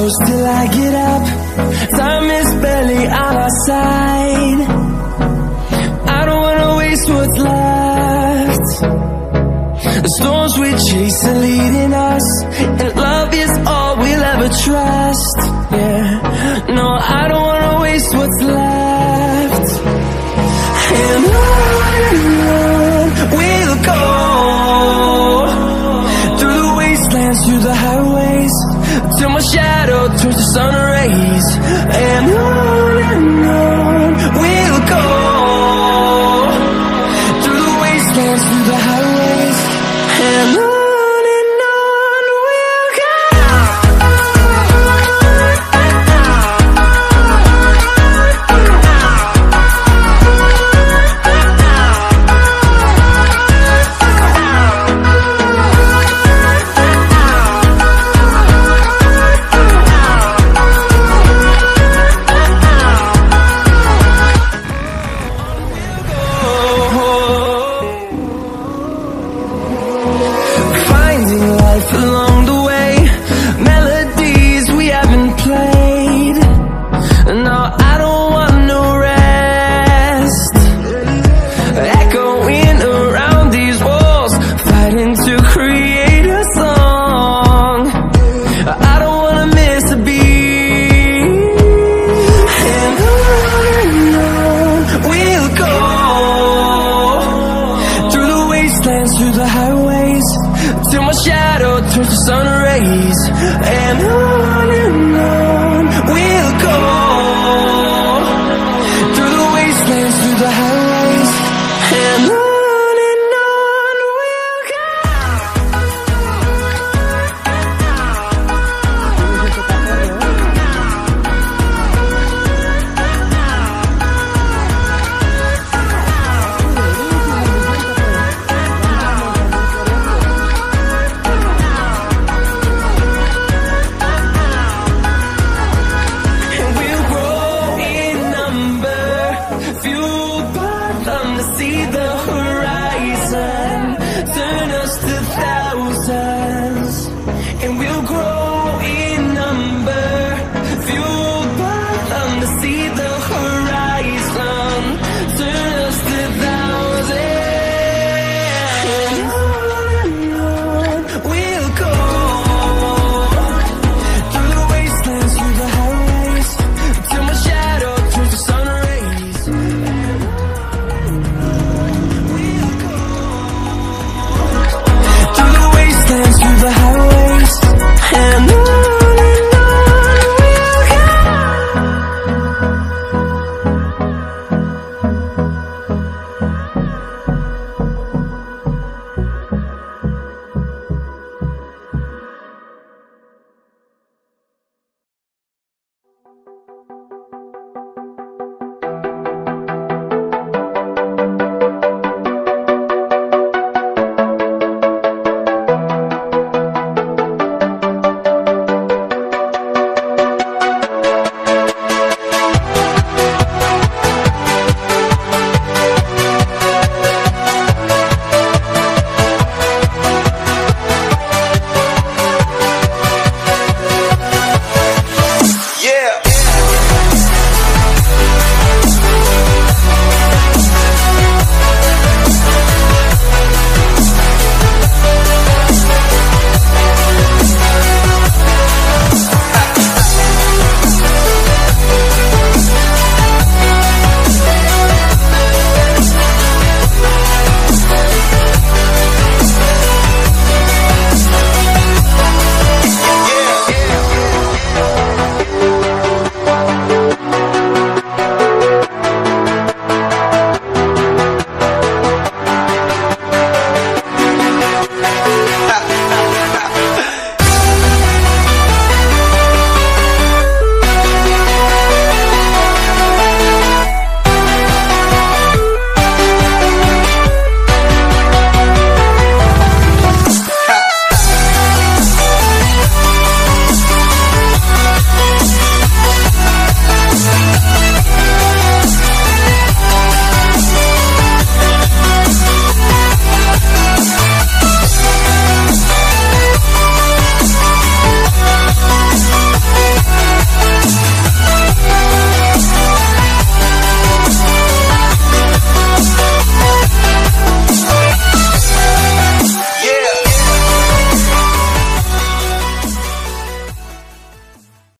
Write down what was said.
close till I get up. Time is barely on our side. I don't wanna waste what's left. The storms we chase are leading us, and love is all we'll ever trust. Yeah, no, I don't wanna waste what's left. And on we'll go, through the wastelands, through the highways, till my shadow turns to sun rays. And